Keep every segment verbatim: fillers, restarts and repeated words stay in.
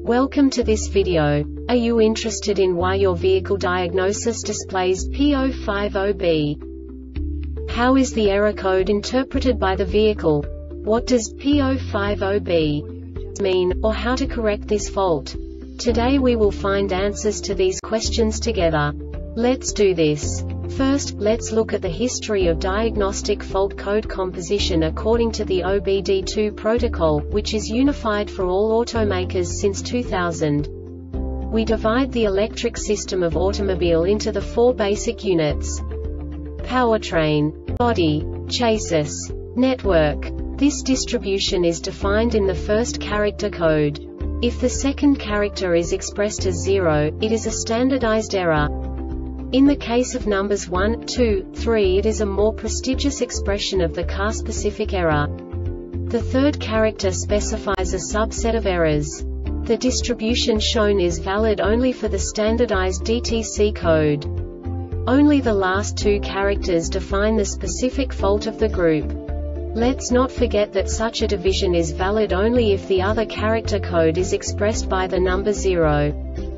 Welcome to this video. Are you interested in why your vehicle diagnosis displays P zero five zero B? How is the error code interpreted by the vehicle? What does P zero five zero B mean, or how to correct this fault? Today we will find answers to these questions together. Let's do this. First, let's look at the history of diagnostic fault code composition according to the O B D two protocol, which is unified for all automakers since two thousand. We divide the electric system of automobile into the four basic units: powertrain, body, chassis, network. This distribution is defined in the first character code. If the second character is expressed as zero, it is a standardized error. In the case of numbers one, two, three, it is a more prestigious expression of the car-specific error. The third character specifies a subset of errors. The distribution shown is valid only for the standardized D T C code. Only the last two characters define the specific fault of the group. Let's not forget that such a division is valid only if the other character code is expressed by the number zero.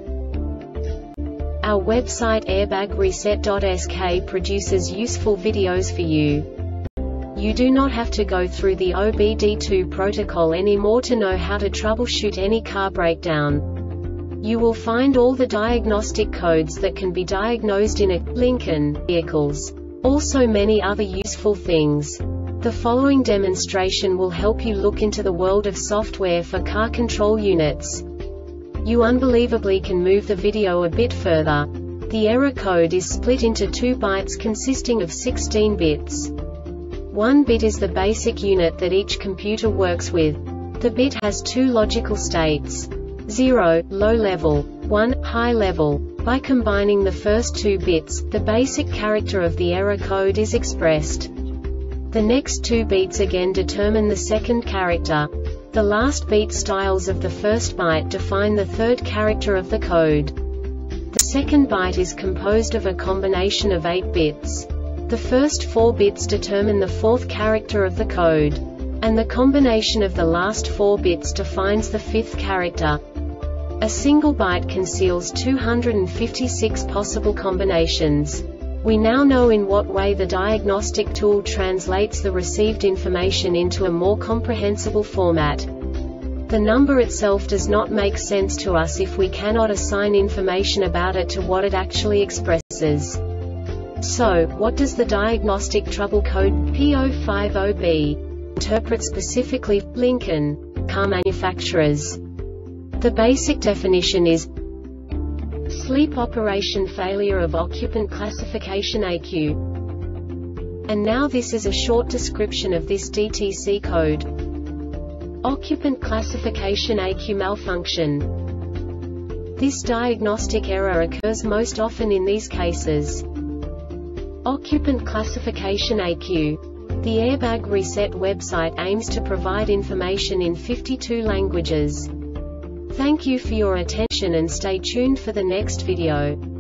Our website airbag reset dot S K produces useful videos for you. You do not have to go through the O B D two protocol anymore to know how to troubleshoot any car breakdown. You will find all the diagnostic codes that can be diagnosed in a Lincoln vehicles. Also many other useful things. The following demonstration will help you look into the world of software for car control units. You unbelievably can move the video a bit further. The error code is split into two bytes consisting of sixteen bits. One bit is the basic unit that each computer works with. The bit has two logical states: zero, low level, one, high level. By combining the first two bits, the basic character of the error code is expressed. The next two beats again determine the second character. The last beat styles of the first byte define the third character of the code. The second byte is composed of a combination of eight bits. The first four bits determine the fourth character of the code. And the combination of the last four bits defines the fifth character. A single byte conceals two hundred fifty-six possible combinations. We now know in what way the diagnostic tool translates the received information into a more comprehensible format. The number itself does not make sense to us if we cannot assign information about it to what it actually expresses. So, what does the diagnostic trouble code P zero five zero B interpret specifically for Lincoln car manufacturers? The basic definition is sleep operation failure of occupant classification A Q. And now this is a short description of this D T C code. Occupant classification A Q malfunction. This diagnostic error occurs most often in these cases. Occupant classification A Q. The Airbag Reset website aims to provide information in fifty-two languages. Thank you for your attention and stay tuned for the next video.